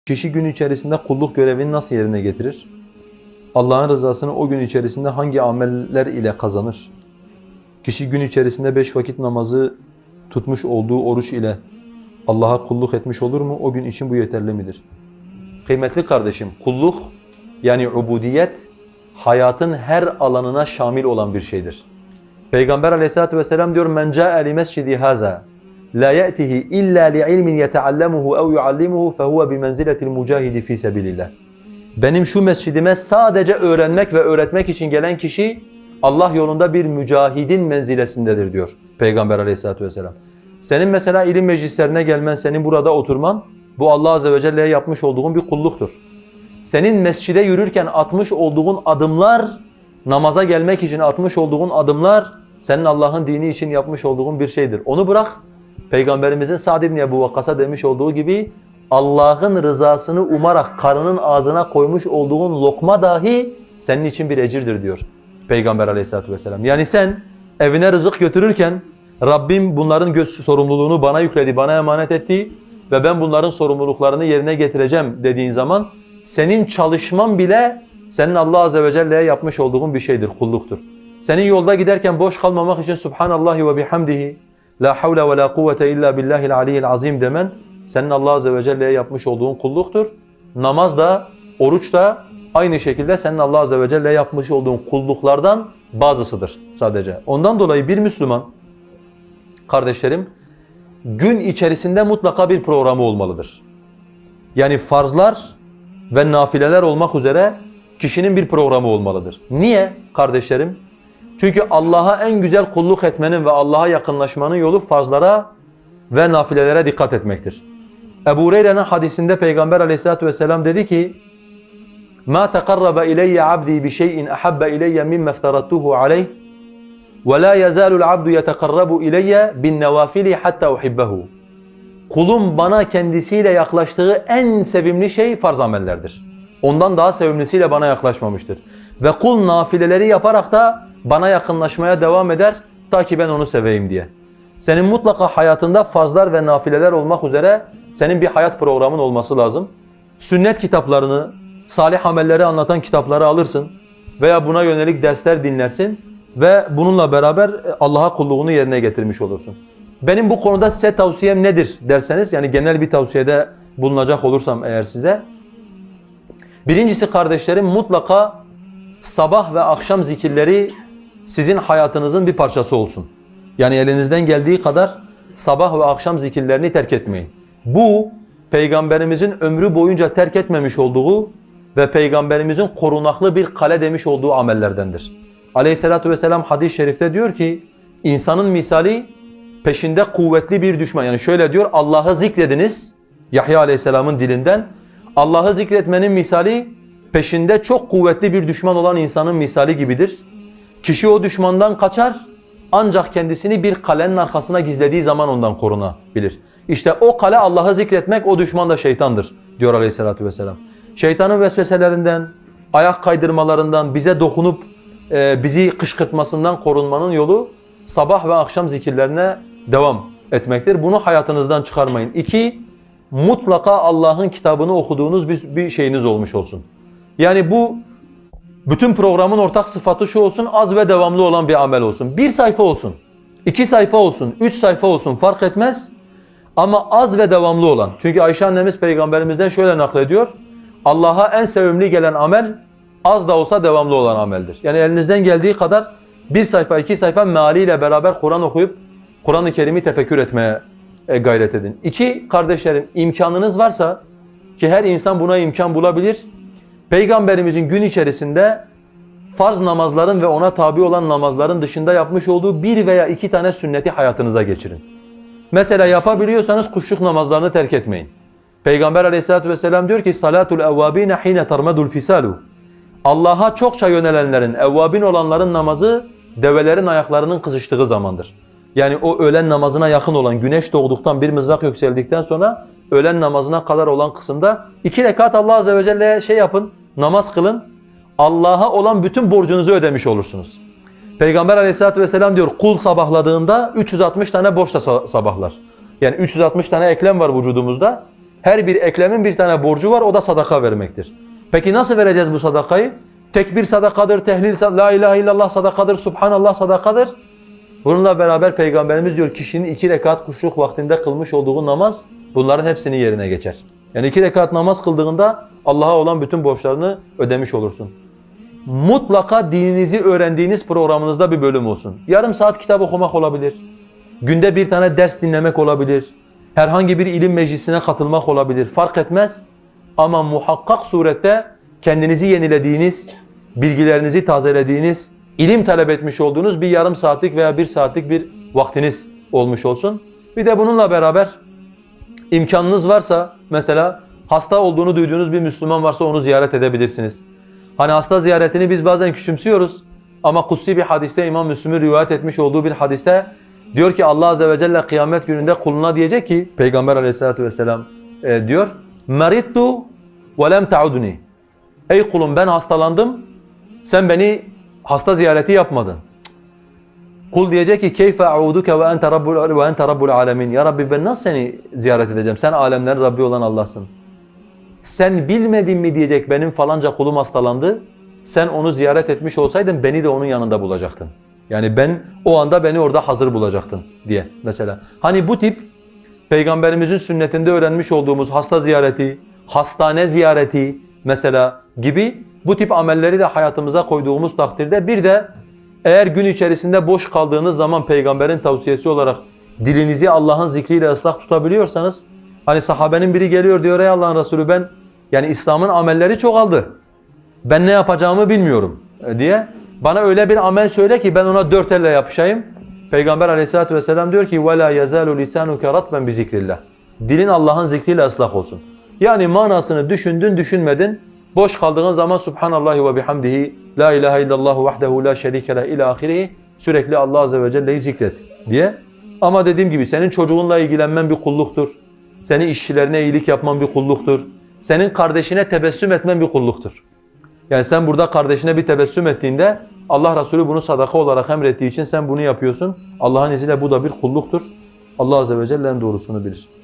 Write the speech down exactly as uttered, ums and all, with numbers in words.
Kişi gün içerisinde kulluk görevini nasıl yerine getirir? Allah'ın rızasını o gün içerisinde hangi ameller ile kazanır? Kişi gün içerisinde beş vakit namazı tutmuş olduğu oruç ile Allah'a kulluk etmiş olur mu? O gün için bu yeterli midir? Kıymetli kardeşim, kulluk yani ubudiyet hayatın her alanına şamil olan bir şeydir. Peygamber Aleyhisselatü vesselam diyor: "Men ca'e li mescidi haza la ya'tihi illa li ilmin yeta'allamuhu ev yuallimuhu fehuve bi menziletil mucahidi fi sabilillah." Benim şu mescidime sadece öğrenmek ve öğretmek için gelen kişi Allah yolunda bir mücahidin menzilesindedir diyor Peygamber Aleyhisselatü vesselam. Senin mesela ilim meclislerine gelmen, senin burada oturman, bu Allah Azze ve Celle'ye yapmış olduğun bir kulluktur. Senin mescide yürürken atmış olduğun adımlar, namaza gelmek için atmış olduğun adımlar, senin Allah'ın dini için yapmış olduğun bir şeydir. Onu bırak, Peygamberimizin Sa'd ibn Ebu Vakkas'a demiş olduğu gibi, Allah'ın rızasını umarak karının ağzına koymuş olduğun lokma dahi senin için bir ecirdir diyor Peygamber Aleyhisselatü vesselam. Yani sen evine rızık götürürken, Rabbim bunların göz sorumluluğunu bana yükledi, bana emanet etti ve ben bunların sorumluluklarını yerine getireceğim dediğin zaman, senin çalışman bile senin Allah Azze ve Celle'ye yapmış olduğun bir şeydir, kulluktur. Senin yolda giderken boş kalmamak için Subhanallahi ve bihamdihi, la havle ve la kuvvete illa billahil aliyyil azim demen, senin Allah Azze ve Celle'ye yapmış olduğun kulluktur. Namaz da, oruç da aynı şekilde senin Allah Azze ve Celle'ye yapmış olduğun kulluklardan bazısıdır sadece. Ondan dolayı bir Müslüman, kardeşlerim, gün içerisinde mutlaka bir programı olmalıdır. Yani farzlar ve nafileler olmak üzere kişinin bir programı olmalıdır. Niye kardeşlerim? Çünkü Allah'a en güzel kulluk etmenin ve Allah'a yakınlaşmanın yolu farzlara ve nafilelere dikkat etmektir. Ebu Hureyre'nin hadisinde Peygamber Aleyhisselatü vesselam dedi ki: "Ma teqarraba ileyye abdi bi şey'in ahabbe ileyye mimme eftarattuhu aleyh ve la yazalul abdu yeteqarrabu ileyye bin nevafili hatta uhibbehu." Kulum bana kendisiyle yaklaştığı en sevimli şey farz amellerdir. Ondan daha sevimlisiyle bana yaklaşmamıştır. Ve kul nafileleri yaparak da bana yakınlaşmaya devam eder ta ki ben onu seveyim diye. Senin mutlaka hayatında farzlar ve nafileler olmak üzere senin bir hayat programın olması lazım. Sünnet kitaplarını, salih amelleri anlatan kitapları alırsın veya buna yönelik dersler dinlersin ve bununla beraber Allah'a kulluğunu yerine getirmiş olursun. Benim bu konuda size tavsiyem nedir derseniz, yani genel bir tavsiyede bulunacak olursam eğer size, birincisi kardeşlerim, mutlaka sabah ve akşam zikirleri sizin hayatınızın bir parçası olsun. Yani elinizden geldiği kadar sabah ve akşam zikirlerini terk etmeyin. Bu Peygamberimizin ömrü boyunca terk etmemiş olduğu ve Peygamberimizin korunaklı bir kale demiş olduğu amellerdendir. Aleyhissalatu vesselam hadis-i şerifte diyor ki, insanın misali peşinde kuvvetli bir düşman. Yani şöyle diyor: Allah'ı zikrediniz, Yahya Aleyhisselam'ın dilinden. Allah'ı zikretmenin misali peşinde çok kuvvetli bir düşman olan insanın misali gibidir. Kişi o düşmandan kaçar ancak kendisini bir kalenin arkasına gizlediği zaman ondan korunabilir. İşte o kale Allah'ı zikretmek, o düşman da şeytandır diyor Aleyhisselatü vesselam. Şeytanın vesveselerinden, ayak kaydırmalarından, bize dokunup e, bizi kışkırtmasından korunmanın yolu sabah ve akşam zikirlerine devam etmektir. Bunu hayatınızdan çıkarmayın. İki, mutlaka Allah'ın kitabını okuduğunuz bir, bir şeyiniz olmuş olsun. Yani bu bütün programın ortak sıfatı şu olsun: az ve devamlı olan bir amel olsun. Bir sayfa olsun, iki sayfa olsun, üç sayfa olsun, fark etmez. Ama az ve devamlı olan. Çünkü Ayşe annemiz Peygamberimizden şöyle naklediyor: Allah'a en sevimli gelen amel az da olsa devamlı olan ameldir. Yani elinizden geldiği kadar bir sayfa, iki sayfa mealiyle beraber Kur'an okuyup Kur'an-ı Kerim'i tefekkür etmeye gayret edin. İki, kardeşlerim, imkanınız varsa, ki her insan buna imkan bulabilir, Peygamberimizin gün içerisinde farz namazların ve ona tabi olan namazların dışında yapmış olduğu bir veya iki tane sünneti hayatınıza geçirin. Mesela yapabiliyorsanız kuşluk namazlarını terk etmeyin. Peygamber Aleyhisselatü vesselam diyor ki: "Salatul evvabine hine tarmadul fisalu." Allah'a çokça yönelenlerin, evvabin olanların namazı develerin ayaklarının kızıştığı zamandır. Yani o öğlen namazına yakın olan, güneş doğduktan bir mızrak yükseldikten sonra öğlen namazına kadar olan kısımda iki rekat Allah Azze ve Celle'ye şey yapın, namaz kılın. Allah'a olan bütün borcunuzu ödemiş olursunuz. Peygamber Aleyhisselatü vesselam diyor, kul sabahladığında üç yüz altmış tane borçla sabahlar. Yani üç yüz altmış tane eklem var vücudumuzda. Her bir eklemin bir tane borcu var, o da sadaka vermektir. Peki nasıl vereceğiz bu sadakayı? Tekbir sadakadır, tehlil, la ilahe illallah sadakadır, subhanallah sadakadır. Bununla beraber Peygamberimiz diyor kişinin iki rekat kuşluk vaktinde kılmış olduğu namaz bunların hepsini yerine geçer. Yani iki rekat namaz kıldığında Allah'a olan bütün borçlarını ödemiş olursun. Mutlaka dininizi öğrendiğiniz programınızda bir bölüm olsun. Yarım saat kitap okumak olabilir. Günde bir tane ders dinlemek olabilir. Herhangi bir ilim meclisine katılmak olabilir. Fark etmez. Ama muhakkak surette kendinizi yenilediğiniz, bilgilerinizi tazelediğiniz, ilim talep etmiş olduğunuz bir yarım saatlik veya bir saatlik bir vaktiniz olmuş olsun. Bir de bununla beraber imkanınız varsa mesela hasta olduğunu duyduğunuz bir Müslüman varsa onu ziyaret edebilirsiniz. Hani hasta ziyaretini biz bazen küçümsüyoruz ama kutsi bir hadiste İmam Müslim'in rivayet etmiş olduğu bir hadiste diyor ki Allah Azze ve Celle kıyamet gününde kuluna diyecek ki Peygamber Aleyhisselatü Vesselam e, diyor merittu ve lem ta'udni. Ey kulum ben hastalandım, sen beni hasta ziyareti yapmadın. Kul diyecek ki keyfe a'uduke ve ente rabbul ve ente rabbul alamin. Ya Rabbi ben nasıl seni ziyaret edeceğim? Sen alemlerin Rabbi olan Allah'sın. Sen bilmedin mi diyecek benim falanca kulum hastalandı. Sen onu ziyaret etmiş olsaydın beni de onun yanında bulacaktın. Yani ben o anda beni orada hazır bulacaktın diye mesela. Hani bu tip Peygamberimizin sünnetinde öğrenmiş olduğumuz hasta ziyareti, hastane ziyareti mesela gibi bu tip amelleri de hayatımıza koyduğumuz takdirde bir de eğer gün içerisinde boş kaldığınız zaman Peygamberin tavsiyesi olarak dilinizi Allah'ın zikriyle ıslah tutabiliyorsanız hani sahabenin biri geliyor diyor ey Allah'ın Resulü ben yani İslam'ın amelleri çoğaldı. Ben ne yapacağımı bilmiyorum diye. Bana öyle bir amel söyle ki ben ona dört elle yapışayım. Peygamber Aleyhisselatü vesselam diyor ki وَلَا يَزَالُ لِسَانُكَ رَطْبًا بِذِكْرِ. Dilin Allah'ın zikriyle ıslah olsun. Yani manasını düşündün düşünmedin. Boş kaldığın zaman Subhanallahi ve bihamdihi la ilahe illallah vahdehu la şerike leh ila ahirihi sürekli Allah Azze ve Celle'yi zikret diye. Ama dediğim gibi senin çocuğunla ilgilenmen bir kulluktur. Senin işçilerine iyilik yapman bir kulluktur. Senin kardeşine tebessüm etmen bir kulluktur. Yani sen burada kardeşine bir tebessüm ettiğinde Allah Resulü bunu sadaka olarak emrettiği için sen bunu yapıyorsun. Allah'ın izniyle bu da bir kulluktur. Allah Azze ve Celle en doğrusunu bilir.